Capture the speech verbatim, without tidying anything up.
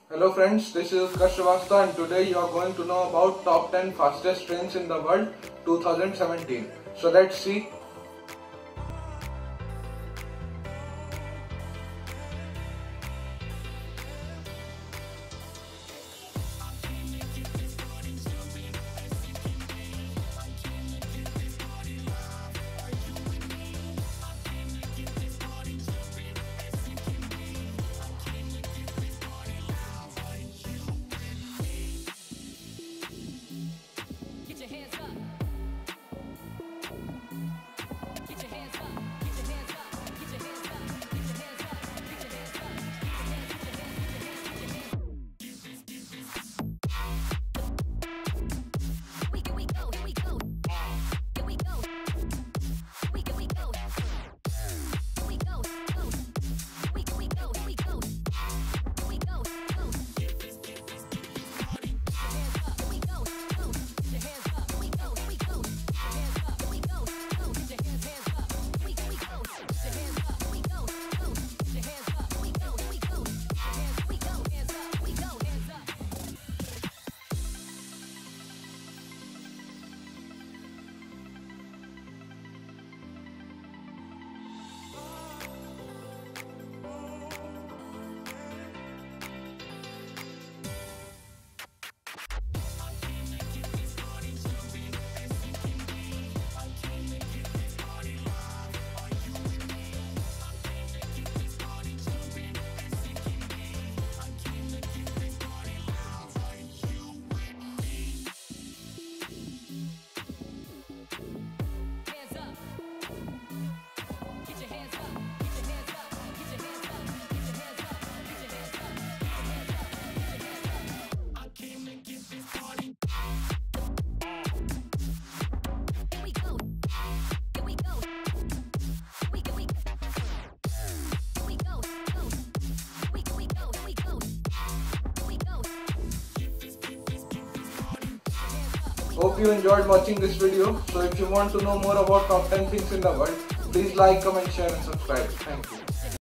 Hello friends, this is Utkarsh Srivastava and today you are going to know about top ten fastest trains in the world twenty seventeen. So let's see. Hope you enjoyed watching this video. So if you want to know more about top ten things in the world, please like, comment, share and subscribe. Thank you.